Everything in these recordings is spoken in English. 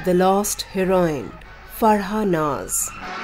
The lost heroine, Farah Naaz.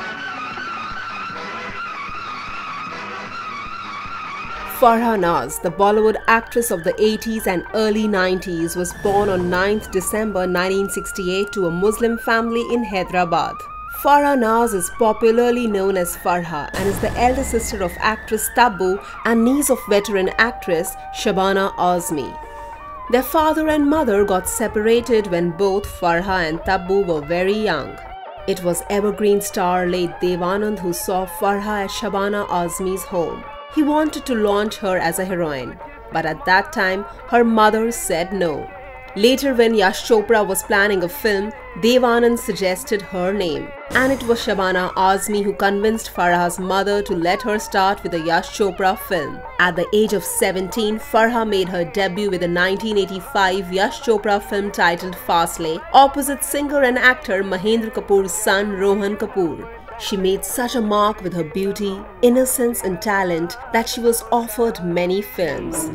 Farah Naaz, the Bollywood actress of the 80s and early 90s, was born on 9th December 1968 to a Muslim family in Hyderabad. Farah Naaz is popularly known as Farha and is the elder sister of actress Tabu and niece of veteran actress Shabana Azmi. Their father and mother got separated when both Farha and Tabu were very young. It was evergreen star late Devanand who saw Farha at Shabana Azmi's home. He wanted to launch her as a heroine, but at that time her mother said no. Later, when Yash Chopra was planning a film, Devanand suggested her name, and it was Shabana Azmi who convinced Farah's mother to let her start with a Yash Chopra film. At the age of 17, Farah made her debut with a 1985 Yash Chopra film titled Faasle, opposite singer and actor Mahendra Kapoor's son Rohan Kapoor. She made such a mark with her beauty, innocence and talent that she was offered many films.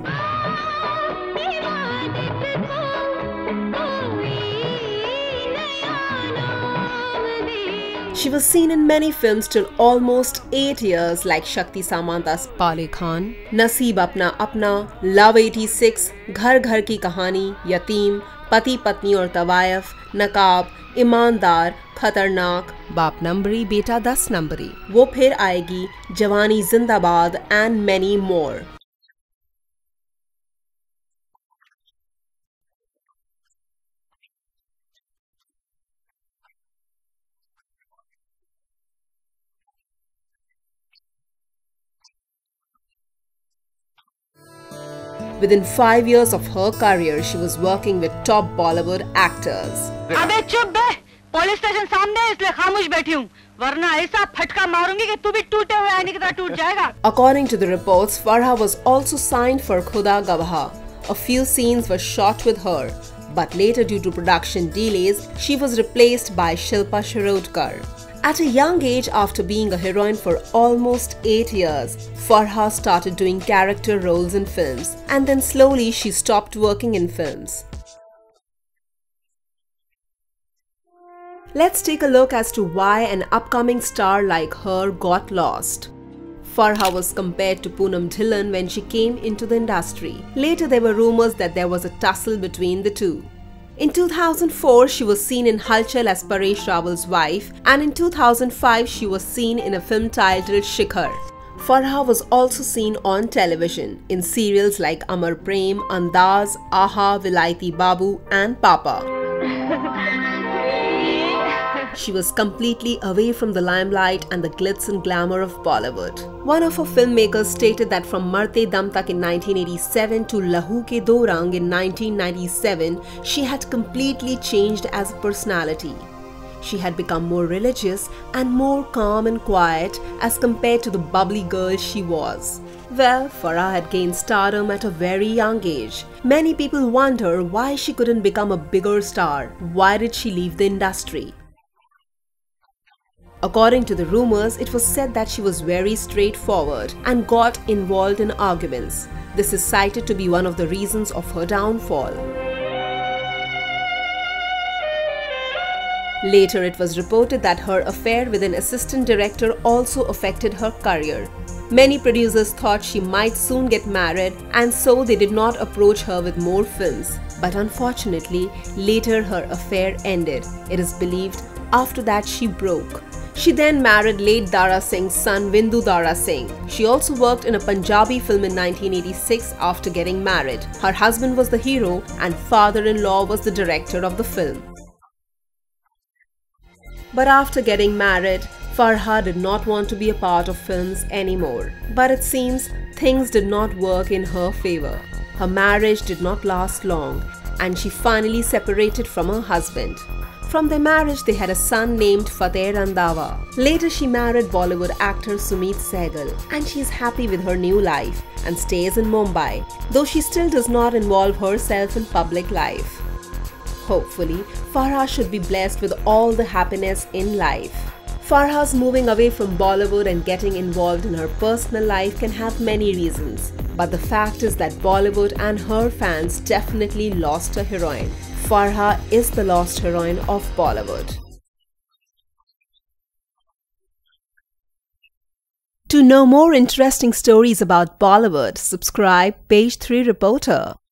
She was seen in many films till almost 8 years like Shakti Samanta's Pale Khan, Naseeb Apna Apna, Love 86, Ghar Ghar Ki Kahani, Yateem, Pati Patni Aur Tawayaf, Naqab, ईमानदार, खतरनाक, बाप नंबरी, बेटा 10 नंबरी, वो फिर आएगी, जवानी जिंदाबाद and many more. Within 5 years of her career, she was working with top Bollywood actors. अबे चुप बे, पुलिस स्टेशन सामने है इसलिए खामोश बैठी हूँ, वरना ऐसा फटका मारूंगी कि तू भी टूटे हुए आईने की तरह टूट जाएगा. According to the reports, Farah was also signed for Khuda Gawah. A few scenes were shot with her, but later due to production delays, she was replaced by Shilpa Shirodkar. At a young age, after being a heroine for almost 8 years, Farah started doing character roles in films, and then slowly she stopped working in films. Let's take a look as to why an upcoming star like her got lost. Farah was compared to Poonam Dhillon when she came into the industry. Later, there were rumors that there was a tussle between the two. In 2004, she was seen in Hulchul as Paresh Rawal's wife, and in 2005, she was seen in a film titled Shikhar. Farah was also seen on television in serials like Amar Prem, Andaz, Aha, Vilaiti Babu, and Papa. She was completely away from the limelight and the glitz and glamour of Bollywood. One of her filmmakers stated that from Marte Dam Tak in 1987 to Lahu Ke Do Rang in 1997, she had completely changed as a personality. She had become more religious and more calm and quiet as compared to the bubbly girl she was. Well, Farah had gained stardom at a very young age. Many people wonder why she couldn't become a bigger star. Why did she leave the industry? According to the rumors, it was said that she was very straightforward and got involved in arguments. This is cited to be one of the reasons of her downfall. Later, it was reported that her affair with an assistant director also affected her career. Many producers thought she might soon get married, and so they did not approach her with more films. But unfortunately, later her affair ended. It is believed after that she broke. She then married late Dara Singh's son Vindu Dara Singh. She also worked in a Punjabi film in 1986 after getting married. Her husband was the hero and father-in-law was the director of the film. But after getting married, Farah did not want to be a part of films anymore. But it seems things did not work in her favor. Her marriage did not last long and she finally separated from her husband. From their marriage, they had a son named Fateh Randhawa. Later, she married Bollywood actor Sumit Sehgal, and she is happy with her new life and stays in Mumbai, though she still does not involve herself in public life. Hopefully, Farah should be blessed with all the happiness in life. Farah's moving away from Bollywood and getting involved in her personal life can have many reasons, but the fact is that Bollywood and her fans definitely lost a heroine. Farah is the lost heroine of Bollywood. To know more interesting stories about Bollywood, subscribe Page 3 Reporter.